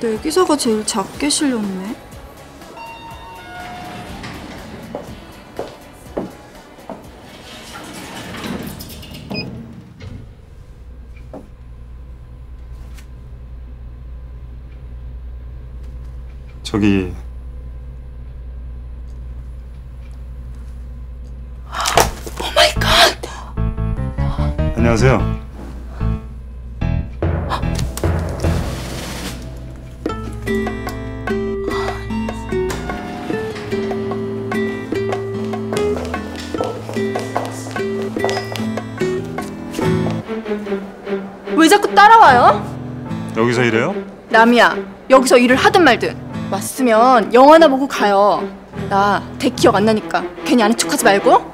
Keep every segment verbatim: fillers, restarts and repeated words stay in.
내 기사가 제일 작게 실렸네. 저기 오 마이 갓! 안녕하세요. 왜 자꾸 따라와요? 여기서 일해요? 남이야, 여기서 일을 하든 말든 왔으면 영화나 보고 가요. 나 대 기억 안 나니까 괜히 아는 척하지 말고.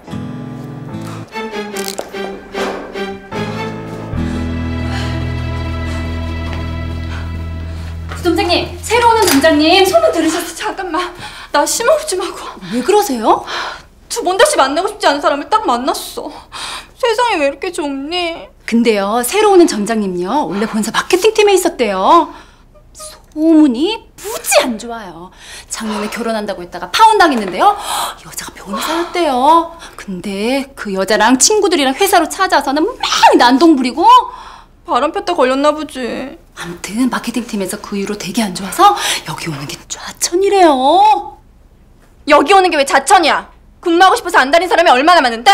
부점장님, 새로 오는 점장님 소문 들으셨어요? 잠깐만, 나 심호흡 좀 하고. 왜 그러세요? 두 번 다시 만나고 싶지 않은 사람을 딱 만났어. 세상이 왜 이렇게 좁니? 근데요, 새로 오는 점장님요, 원래 본사 마케팅팀에 있었대요. 소문이 무지 안 좋아요. 작년에 결혼한다고 했다가 파혼당했는데요, 여자가 변호사였대요. 근데 그 여자랑 친구들이랑 회사로 찾아와서는 막 난동 부리고. 바람 폈다 걸렸나 보지. 아무튼 마케팅팀에서 그 이후로 되게 안 좋아서 여기 오는 게 좌천이래요. 여기 오는 게 왜 자천이야? 근무하고 싶어서 안 다닌 사람이 얼마나 많은데?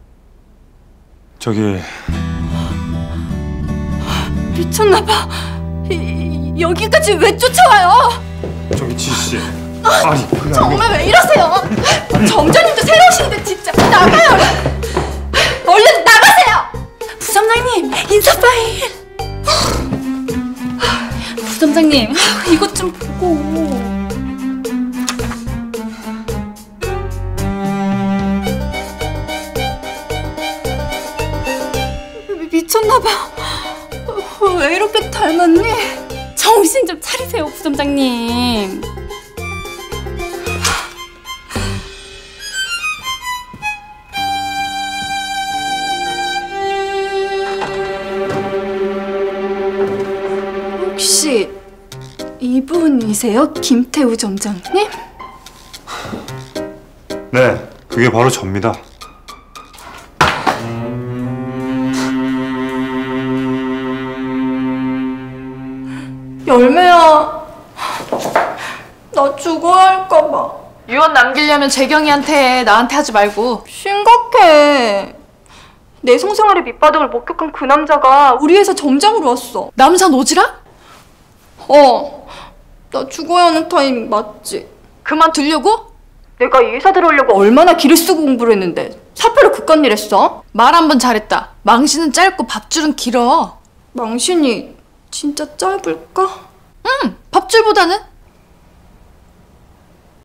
저기 미쳤나봐. 이, 여기까지 왜 쫓아와요? 저기 지씨. 아니 그게 정말 왜 이러세요? 점장님도 새로 오시는데 진짜 나가요. 얼른 나가세요. 부점장님, 인사 파일. 부점장님, 이것 좀 보고. 미쳤나봐. 왜 이렇게 닮았니? 정신 좀 차리세요, 부점장님. 혹시 이분이세요? 김태우 점장님? 네, 그게 바로 접니다. 열매야, 나 죽어야 할까봐. 유언 남기려면 재경이한테 해. 나한테 하지 말고. 심각해. 내 성생활의 밑바닥을 목격한 그 남자가 우리 회사 점장으로 왔어. 남사 노지라? 어, 나 죽어야 하는 타이밍 맞지? 그만두려고? 내가 이 회사 들어오려고 얼마나 기를 쓰고 공부를 했는데 사표를 그깟 일 했어? 말 한 번 잘했다. 망신은 짧고 밥줄은 길어. 망신이 진짜 짧을까? 응, 밥줄보다는